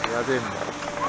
jadymy.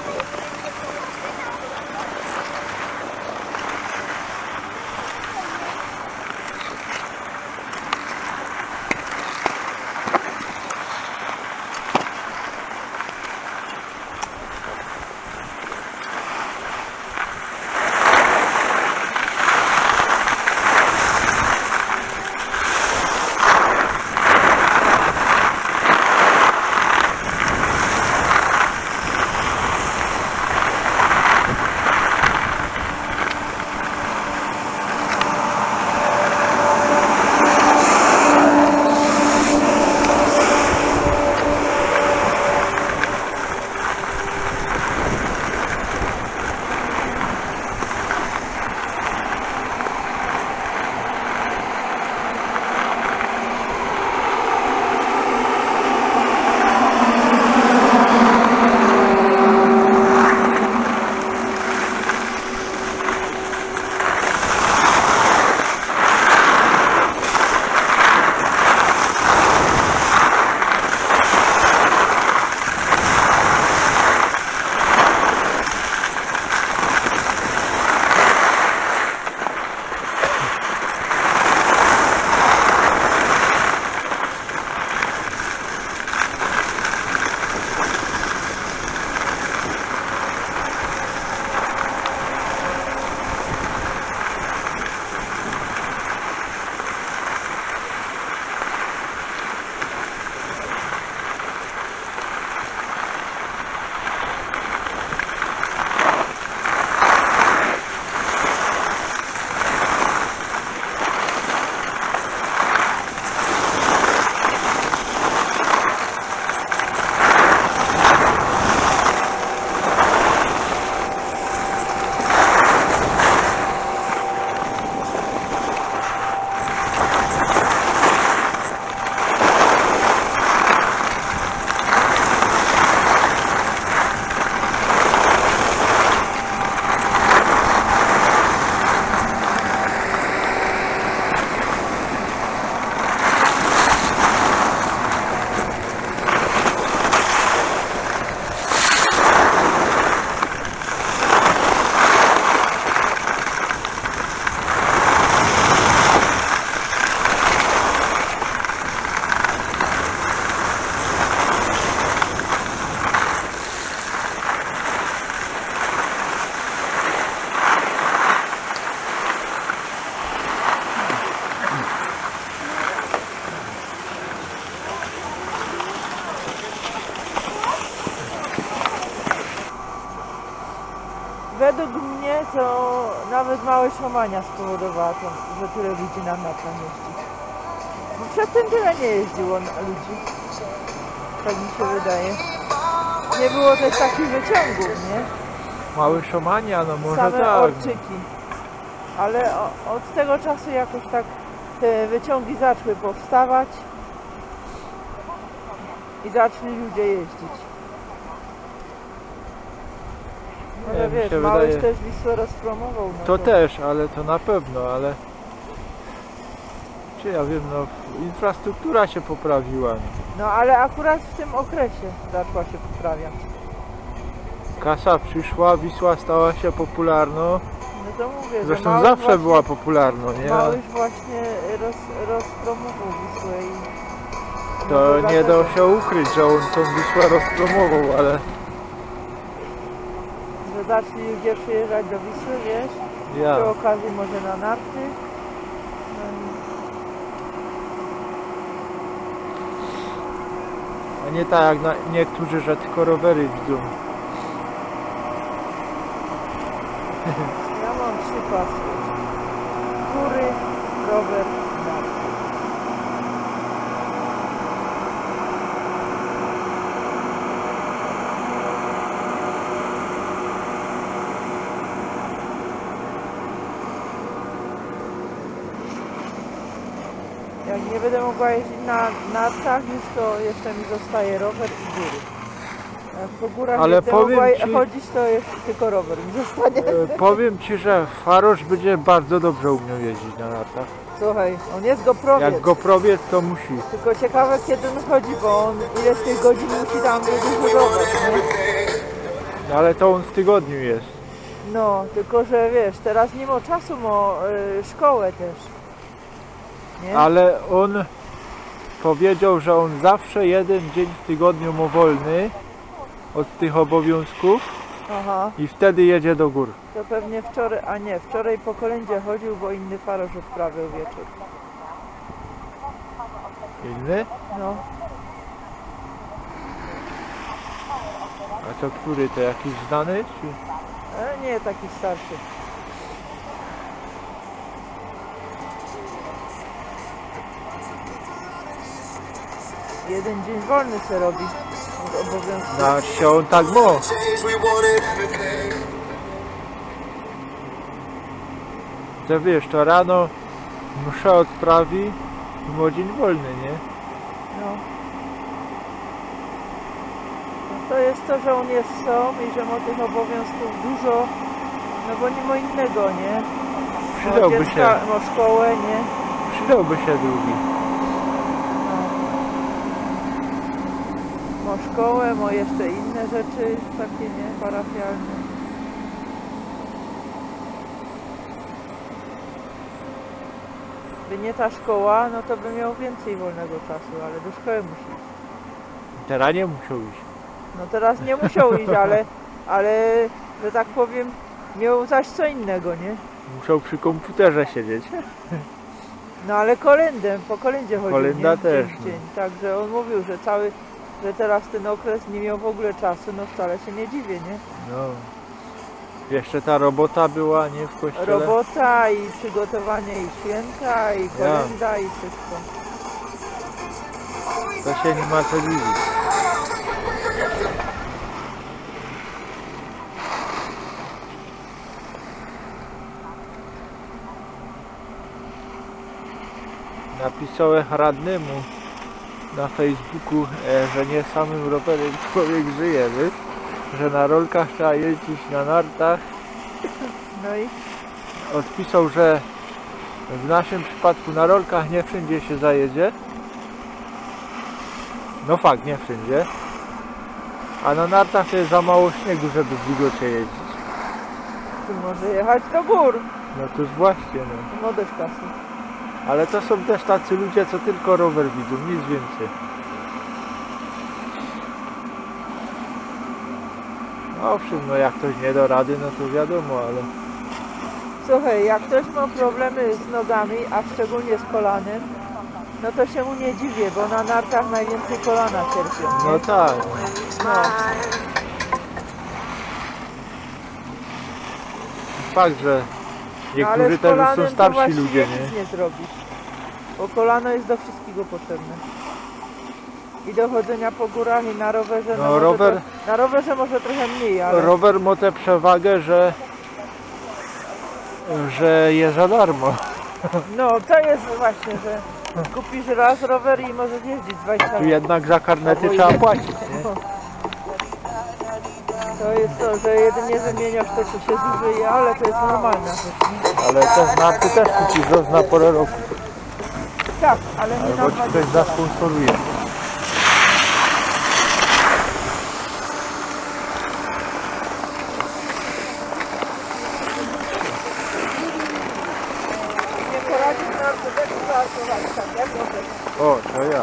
Według mnie to nawet małe szamania spowodowała to, że tyle ludzi na nartach jeździ. Bo przedtem tyle nie jeździło ludzi. Tak mi się wydaje. Nie było też takich wyciągów, nie? Małe szamania, no może same tak. orczyki. Ale od tego czasu jakoś tak te wyciągi zaczęły powstawać i zaczęli ludzie jeździć. Może wiesz, Małysz też Wisłę rozpromował. No to też, ale to na pewno, ale... Czy ja wiem, no infrastruktura się poprawiła. No ale akurat w tym okresie zaczęła się poprawiać. Kasa przyszła, Wisła stała się popularną. No to mówię, zresztą że zawsze właśnie, była popularną, nie? Małysz właśnie rozpromował Wisłę i... To nie da się ukryć, że on tą Wisłę rozpromował, ale... Że zaczęli ludzie przyjeżdżać do Wisły, wiesz? Ja. Przy okazji może na narty. A nie tak jak niektórzy, że tylko rowery widzą. Ja mam 3 pasy. Góry, rower, narty. Jak nie będę mogła jeździć na nartach, już to jeszcze mi zostaje rower i góry. Jak po górach ale nie będę mogła chodzić, to jeszcze tylko rower mi zostanie. Powiem Ci, że Farosz będzie bardzo dobrze umiał jeździć na nartach. Słuchaj, on jest goprowiec. Jak goprowiec, to musi. Tylko ciekawe kiedy on chodzi, bo on ile z tych godzin musi tam dużo rower, nie? No, ale to on w tygodniu jest. No, tylko że wiesz, teraz nie ma czasu, ma szkołę też. Nie? Ale on powiedział, że on zawsze jeden dzień w tygodniu ma wolny od tych obowiązków Aha, i wtedy jedzie do gór. to pewnie wczoraj, a nie, wczoraj po kolędzie chodził, bo inny farosz odprawiał wieczór. Inny? No, A to który? To jakiś znany? Czy... nie, taki starszy. Jeden dzień wolny se robi od obowiązku. No, się on tak ma. To wiesz, to rano mszę odprawi i ma dzień wolny, nie? No. No to jest to, że on jest sam i że ma tych obowiązków dużo, no bo nie ma innego, nie? Przydałby się. Ma szkołę, nie? Przydałby się drugi. No. Ma szkołę, ma jeszcze inne rzeczy takie, nie? Parafialne. Gdyby nie ta szkoła, no to by miał więcej wolnego czasu, ale do szkoły musi iść. Teraz nie musiał iść. No teraz nie musiał iść, ale że tak powiem, miał zaś co innego, nie? Musiał przy komputerze siedzieć. No ale po kolędzie chodził, Kolenda nie? też, Dzień w no. dzień. Także on mówił, że teraz ten okres nie miał w ogóle czasu, no wcale się nie dziwię, nie? No. Jeszcze ta robota była, nie, w kościele? Robota i przygotowanie i święta i kolenda i wszystko. To się nie ma co dziwić. Napisałem radnemu na Facebooku, że nie samym rowerem człowiek żyje, wiesz? Że na rolkach trzeba jeździć, na nartach. No i Odpisał, że w naszym przypadku na rolkach nie wszędzie się zajedzie. No fakt, nie wszędzie. A na nartach to jest za mało śniegu, żeby w wilgocie jeździć. tu może jechać do gór. No to już właśnie, no. No dość kasy. Ale to są też tacy ludzie, co tylko rower widzą, nic więcej. No owszem, no jak ktoś nie da rady, no to wiadomo, ale... Słuchaj, jak ktoś ma problemy z nogami, a szczególnie z kolanem, no to się mu nie dziwię, bo na nartach najwięcej kolana cierpią. Nie? No tak. No. Fakt, że No, ale niektórzy z też już kolanem są to starsi właściwie ludzie, nic nie? nie zrobisz. Bo kolano jest do wszystkiego potrzebne. I do chodzenia po górach i na rowerze. No, może rower- na rowerze może trochę mniej, ale... Rower ma tę przewagę, że jest za darmo. No to jest właśnie, że kupisz raz rower i możesz jeździć 20 Tu lat. jednak za karnety Albo trzeba ile? płacić, nie? To jest to, że jedynie wymieniasz to, co się zużyje, ale to jest normalna rzecz, nie? Ale te narty też kupisz raz na porę roku. Tak, ale nie na Albo ci 20 ktoś lat. zasponsoruje. Nie poradzisz na ortopedii zaartować, tak jak możesz. O, to ja.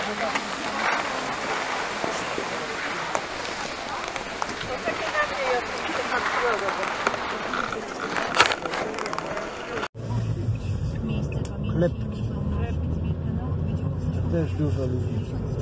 Chleb. Też dużo ludzi.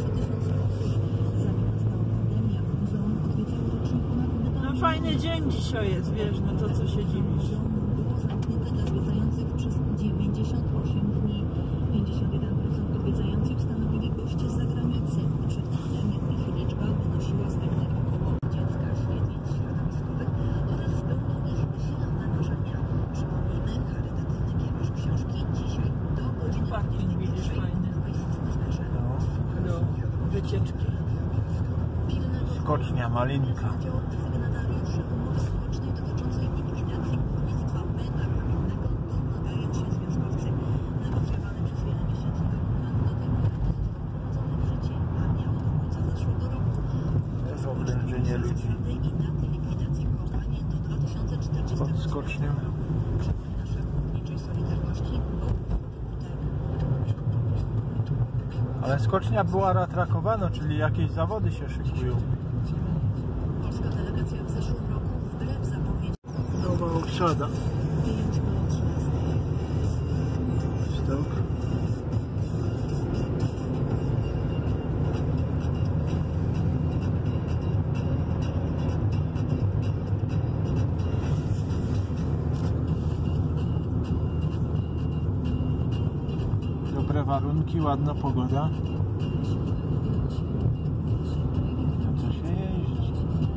No fajny dzień dzisiaj jest, wiesz, no to co się dziwisz. Odwiedzających przez 98 dni. 51% odwiedzających stanowili goście z zagranicy. Przed pandemią ich liczba wynosiła zwykle około dziecka średnich środowiskowych oraz pełnych silne marzenia. Przypomnijmy, charytatywny kierowca książki dzisiaj do godziny Parking widzisz fajny. Do wycieczki. Skocznia malinka. Sygnatariuszy umowy społecznej dotyczącej likwidacji górnictwa węgla domagają się związkowcy. Negocjowany przez wiele miesięcy dokument do tej pory wprowadzony w życie, a miało do końca zeszłego roku. Też oblężenie ludzi. I daty likwidacji kopalni do 2040 Pod skocznią. naszej górniczej solidarności. Ale skocznia była ratrakowano, czyli jakieś zawody się szykują. Polska delegacja w zeszłym roku wbrew zapowiedzi Nowa obsada. Stok. Dobre warunki, ładna pogoda. Na co się jeździ?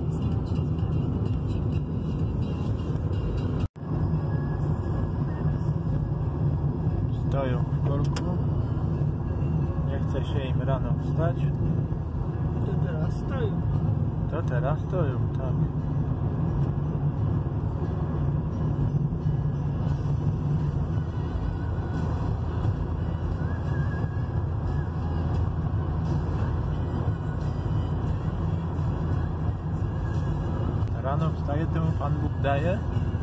Stoją w korku. Nie chce się im rano wstać. To teraz stoją. To teraz stoją, tak. Rano wstaje, temu Pan Bóg daje.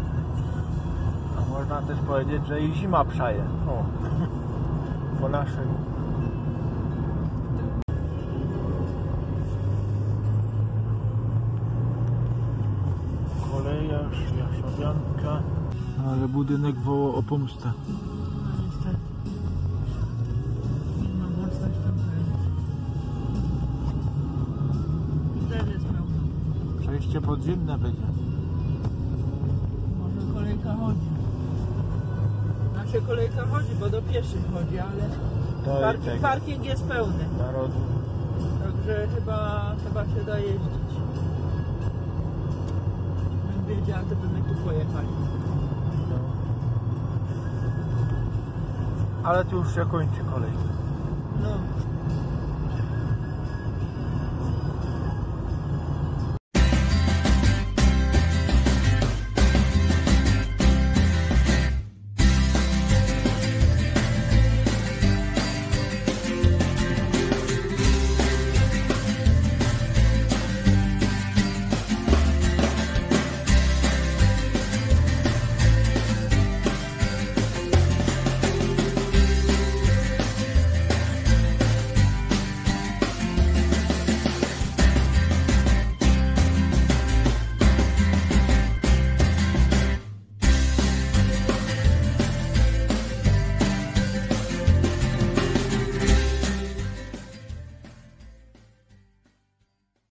A można też powiedzieć, że i zima przaje. O, po naszym. Kolejarz, Jaszowianka. Ale budynek wołał o pomstę. No niestety. Nie ma mocno tam też jest pełno. Przejście podziemne będzie. Może kolejka chodzi. Znaczy kolejka chodzi, bo do pieszych chodzi, ale parking jest pełny. Narodu. Także chyba się da jeździć. Bym wiedziała, to by my tu pojechali. No. Ale tu już się kończy kolej.